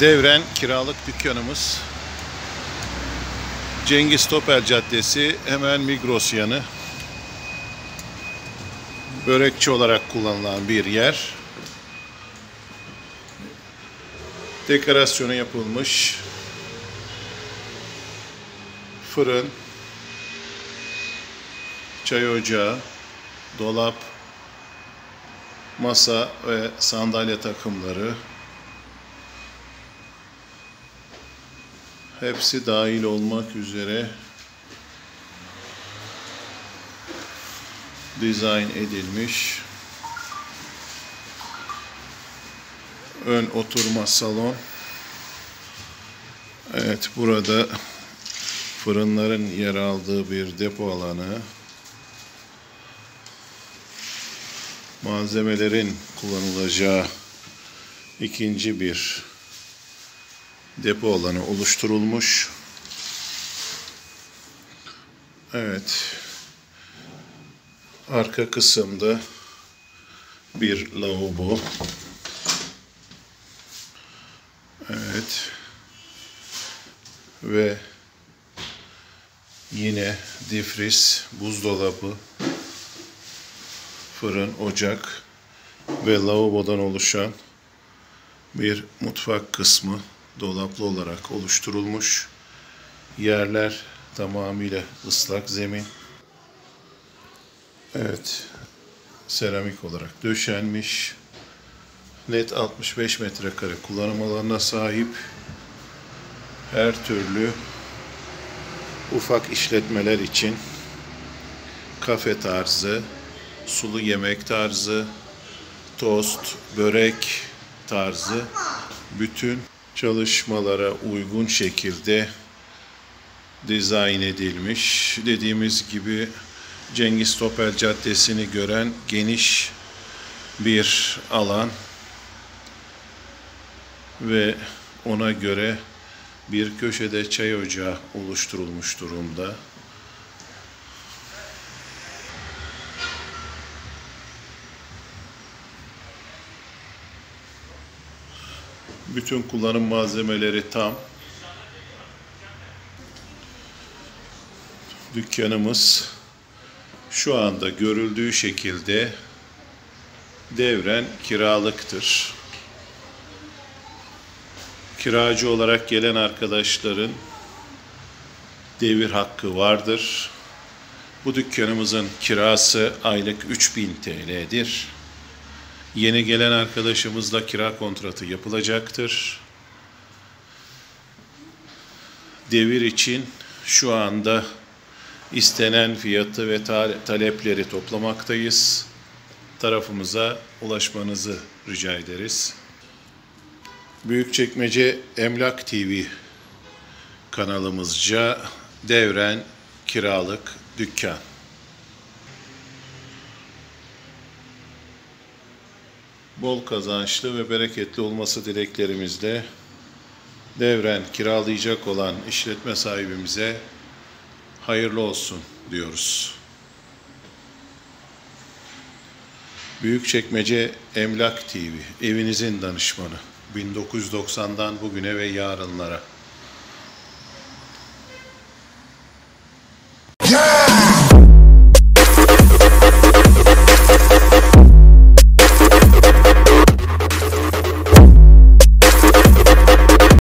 Devren kiralık dükkanımız. Cengiz Topel Caddesi, hemen Migros yanı. Börekçi olarak kullanılan bir yer. Dekorasyonu yapılmış. Fırın, çay ocağı, dolap, masa ve sandalye takımları. Hepsi dahil olmak üzere dizayn edilmiş. Ön oturma salon. Evet, burada fırınların yer aldığı bir depo alanı. Malzemelerin kullanılacağı ikinci bir depo alanı oluşturulmuş. Evet. Arka kısımda bir lavabo. Evet. Ve yine difriz, buzdolabı, fırın, ocak ve lavabodan oluşan bir mutfak kısmı dolaplı olarak oluşturulmuş. Yerler tamamıyla ıslak zemin. Evet, seramik olarak döşenmiş. Net 65 metrekare kullanım alanına sahip. Her türlü ufak işletmeler için kafe tarzı, sulu yemek tarzı, tost, börek tarzı bütün çalışmalara uygun şekilde dizayn edilmiş. Dediğimiz gibi Cengiz Topel Caddesi'ni gören geniş bir alan ve ona göre bir köşede çay ocağı oluşturulmuş durumda. Bütün kullanım malzemeleri tam. Dükkanımız şu anda görüldüğü şekilde devren kiralıktır. Kiracı olarak gelen arkadaşların devir hakkı vardır. Bu dükkanımızın kirası aylık 3000 TL'dir. Yeni gelen arkadaşımızla kira kontratı yapılacaktır. Devir için şu anda istenen fiyatı ve talepleri toplamaktayız. Tarafımıza ulaşmanızı rica ederiz. Büyükçekmece Emlak TV kanalımızca devren kiralık dükkan. Bol kazançlı ve bereketli olması dileklerimizle devren kiralayacak olan işletme sahibimize hayırlı olsun diyoruz. Büyükçekmece Emlak TV, evinizin danışmanı. 1990'dan bugüne ve yarınlara.